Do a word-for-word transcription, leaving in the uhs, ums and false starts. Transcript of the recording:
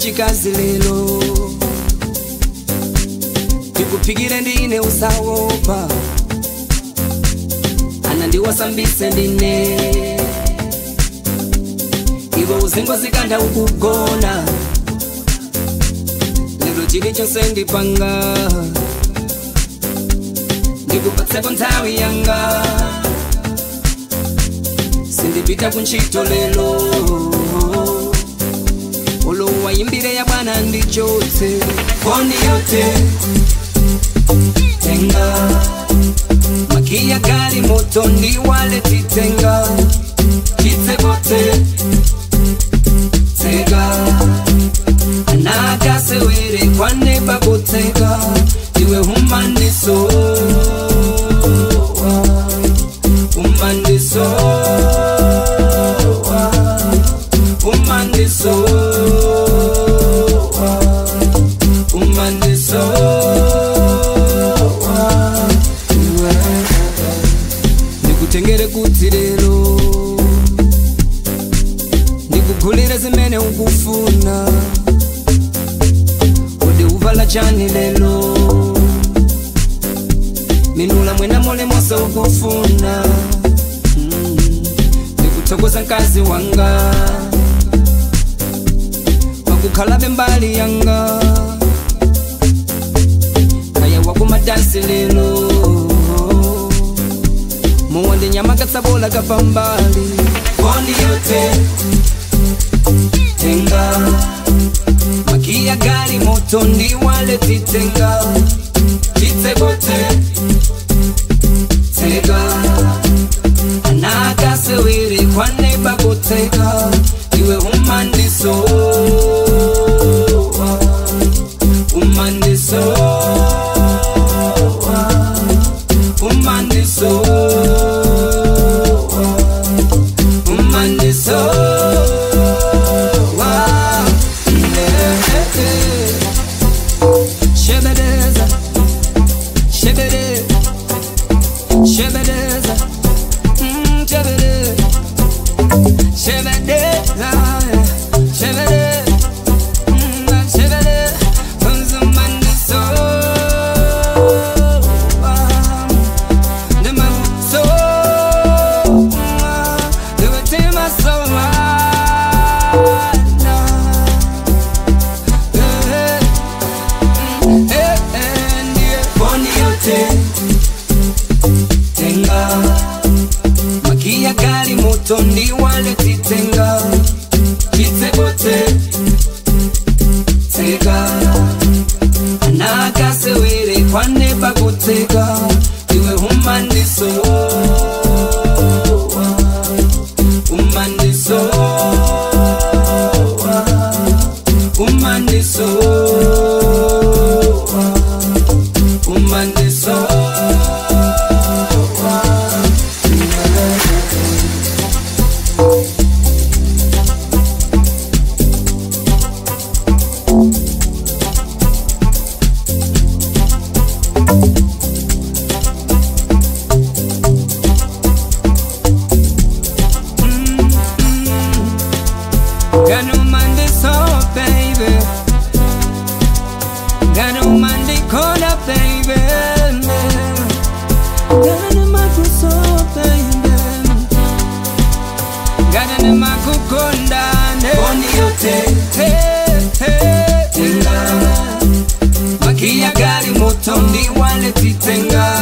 chikazi lelo ndikupikire ndine usawopa anandiwasambise ndine iwe uzingo zikanda ukugona lero chili chose ndipanga ndikupatseko nthawi yanga sindipita kunchito lelo ulo wayimbire ya bwana ndichotse koni yote tenga makia gari moto ndi wale titenga kitsekote tega anakase wire kwane bakotega iwe humandiso humandiso humandiso humandiso nikutengere kuti lero nikugulire zimene ukufuna ode uvala chani lelo minula mwena mole mosa ukufuna mm. Nikuthokoza nkazi wanga wakukhalabe mbali yanga kaya wakumadansi lelo muwande nyama katsabola kapambali koni yote tenga makia gari moto ndi wale titenga kitsekote tega anakase wire kwane bakotega iwe humandiso humandiso humandiso humandiso shebedeza shebede shebedeza mm shebede shebedeza shebede mm shebede konzumandiso the man so the tema so tenga makia gari moto ndi wale titenga kitsekote tega anakase wire kwane bakotega iwe humandiso humandiso humandiso humandiso got no Monday so baby, got no Monday corner baby, got no Monday so baby, got no Monday corner. Koni yote hey hey tenga makia gari moto ndi wale titenga